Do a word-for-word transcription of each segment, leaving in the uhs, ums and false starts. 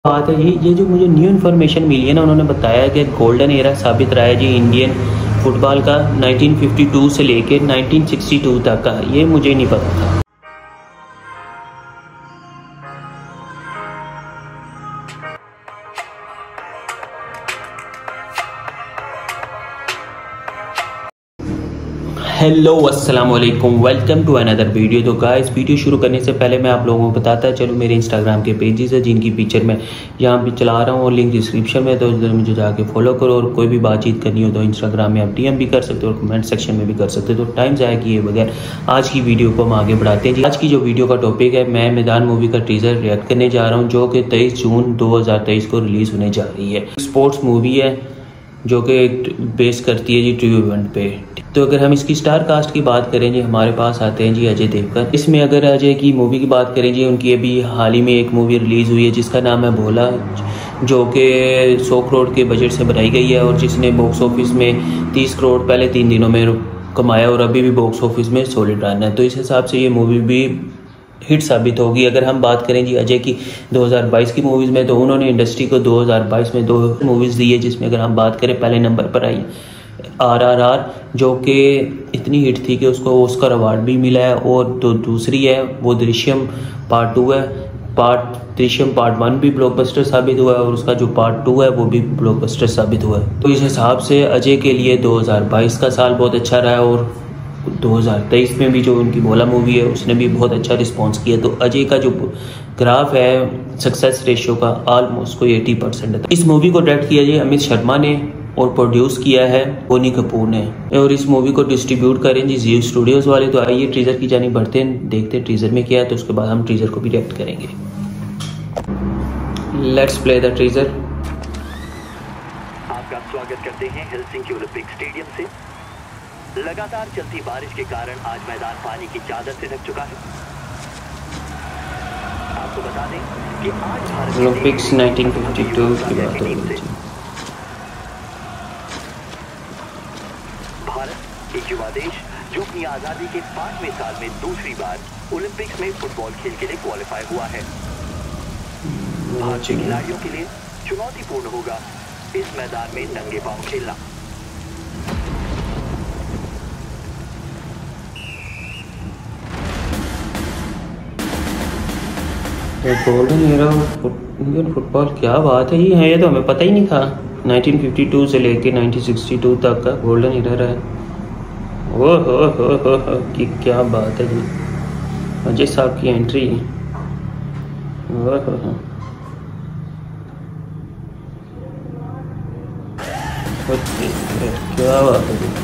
बात है ये ये जो मुझे न्यू इन्फॉर्मेशन मिली है ना, उन्होंने बताया कि गोल्डन एरा साबित रहा है जी इंडियन फुटबॉल का नाइनटीन फिफ्टी टू से लेके नाइनटीन सिक्सटी टू तक का। ये मुझे नहीं पता था। हेलो अस्सलाम वालेकुम, वेलकम टू अनदर वीडियो। तो गाइस, वीडियो शुरू करने से पहले मैं आप लोगों को बताता चलूँ मेरे इंस्टाग्राम के पेजेस है जिनकी पिक्चर मैं यहाँ पे चला रहा हूँ और लिंक डिस्क्रिप्शन में, तो उधर मुझे जाके फॉलो करो। और कोई भी बातचीत करनी हो तो इंस्टाग्राम में आप डीएम भी कर सकते हो और कमेंट सेक्शन में भी कर सकते हो। तो टाइम ज़ाया किए बगैर आज की वीडियो को हम आगे बढ़ाते हैं जी। आज की जो वीडियो का टॉपिक है, मैं मैदान मूवी का टीजर रिएक्ट करने जा रहा हूँ जो कि तेईस जून दो हज़ार तेईस को रिलीज़ होने जा रही है। स्पोर्ट्स मूवी है जो कि बेस करती है जी ट्रू इवेंट पे। तो अगर हम इसकी स्टार कास्ट की बात करें जी, हमारे पास आते हैं जी अजय देवगन। इसमें अगर अजय की मूवी की बात करें जी, उनकी अभी हाल ही में एक मूवी रिलीज़ हुई है जिसका नाम है भोला, जो कि सौ करोड़ के बजट से बनाई गई है और जिसने बॉक्स ऑफिस में तीस करोड़ पहले तीन दिनों में कमाया और अभी भी बॉक्स ऑफिस में सॉलिड रन है। तो इस हिसाब से ये मूवी भी हिट साबित होगी। अगर हम बात करें जी अजय की दो हज़ार बाईस की मूवीज़ में, तो उन्होंने इंडस्ट्री को दो हज़ार बाईस में दो मूवीज़ दी है, जिसमें अगर हम बात करें पहले नंबर पर आई आर आर आर, जो कि इतनी हिट थी कि उसको ऑस्कर अवार्ड भी मिला है। और तो दूसरी है वो दृश्यम पार्ट टू है। पार्ट दृश्यम पार्ट वन भी ब्लॉकबस्टर साबित हुआ है और उसका जो पार्ट टू है वो भी ब्लॉकबस्टर साबित हुआ है। तो इस हिसाब से अजय के लिए दो हज़ार बाईस का साल बहुत अच्छा रहा है और दो हज़ार तेईस में भी जो उनकी भोला मूवी है उसने भी बहुत अच्छा रिस्पांस किया। तो अजय का जो ग्राफ है सक्सेस रेशियो का ऑलमोस्ट कोई अस्सी परसेंट है। इस मूवी को डायरेक्ट किया जाए अमित शर्मा ने और प्रोड्यूस किया है बोनी कपूर ने, और इस मूवी को डिस्ट्रीब्यूट करें जी जियो स्टूडियोज वाले। तो आइए ट्रीजर की जानी बढ़ते हैं, देखते हैं ट्रीजर में क्या है, तो उसके बाद हम ट्रीजर को भी रिएक्ट करेंगे। Let's play the treasure. आपका स्वागत करते हैं हेलसिंकी ओलंपिक स्टेडियम से। लगातार चलती बारिश के कारण आज मैदान पानी की चादर से ढक चुका है। आपको बता दें कि आज Bharat Olympics nineteen fifty two की बात हो रही है। भारत एक युवा देश जो अपनी आजादी के पांचवें साल में दूसरी बार ओलंपिक्स में फुटबॉल खेल के लिए क्वालिफाई हुआ है। भारतीय खिलाड़ियों के लिए चुनौतीपूर्ण होगा इस मैदान में नंगे पांव खेलना। गोल्डन एरा इंडियन फुटबॉल, क्या बात है ये है, ये तो हमें पता ही नहीं था। नाइनटीन फिफ्टी टू से लेके नाइनटीन सिक्सटी टू तक का गोल्डन एरा रहा है। ओ हो हो हो हो कि क्या बात है जी, अजय साहब की एंट्री। ओ हो हो क्या बात है जी,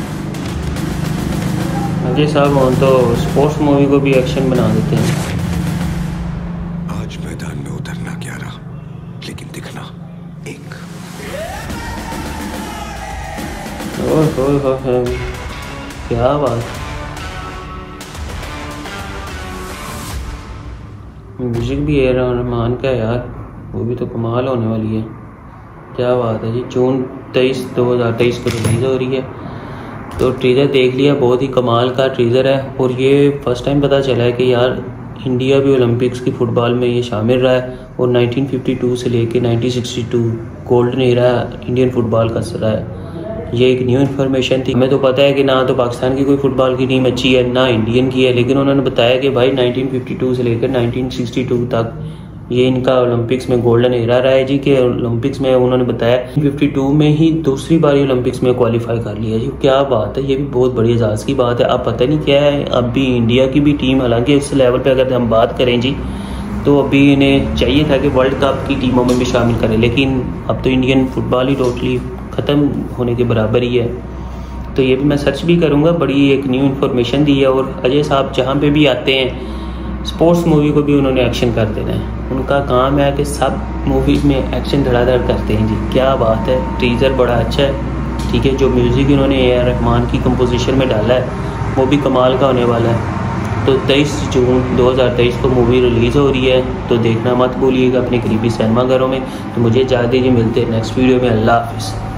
अजय साहब हो तो स्पोर्ट्स मूवी को भी एक्शन बना देते हैं। आज मैदान में उतरना ग्यारह, लेकिन दिखना एक। ओह हो हो हो क्या बात। म्यूजिक भी ए रहमान का है यार, वो भी तो कमाल होने वाली है। क्या बात है जी, जून तेईस दो हज़ार तेईस को रिलीज़ हो रही है। तो ट्रीजर देख लिया, बहुत ही कमाल का ट्रीजर है। और ये फर्स्ट टाइम पता चला है कि यार इंडिया भी ओलंपिक्स की फुटबॉल में ये शामिल रहा है और नाइनटीन फिफ्टी टू से लेके nineteen sixty two golden era Indian football का रहा है। ये एक न्यू इन्फॉर्मेशन थी। हमें तो पता है कि ना तो पाकिस्तान की कोई फुटबॉल की टीम अच्छी है ना इंडियन की है, लेकिन उन्होंने बताया कि भाई नाइनटीन फिफ्टी टू से लेकर नाइनटीन सिक्सटी टू तक ये इनका ओलंपिक्स में गोल्डन एरा रहा है जी। कि ओलंपिक्स में उन्होंने बताया फिफ्टी टू में ही दूसरी बार ओलंपिक्स में क्वालिफाई कर लिया जी। क्या बात है, ये भी बहुत बड़ी एजाज़ की बात है। अब पता नहीं क्या है, अब भी इंडिया की भी टीम, हालांकि इस लेवल पे अगर हम बात करें जी तो अभी इन्हें चाहिए था कि वर्ल्ड कप की टीमों में भी शामिल करें, लेकिन अब तो इंडियन फुटबॉल ही टोटली ख़त्म होने के बराबर ही है। तो ये भी मैं सर्च भी करूँगा, बड़ी एक न्यू इन्फॉर्मेशन दी है। और अजय साहब जहाँ पे भी आते हैं स्पोर्ट्स मूवी को भी उन्होंने एक्शन कर देना है। उनका काम है कि सब मूवीज़ में एक्शन धड़ाधड़ करते हैं जी। क्या बात है, टीज़र बड़ा अच्छा है। ठीक है, जो म्यूज़िक इन्होंने ए आर रहमान की कंपोजिशन में डाला है वो भी कमाल का होने वाला है। तो तेईस जून दो हज़ार तेईस को मूवी रिलीज़ हो रही है, तो देखना मत भूलिएगा अपने करीबी सिनेमाघरों में। तो मुझे इजाज़त दीजिए, मिलते हैं नेक्स्ट वीडियो में। अल्लाह हाफिज़।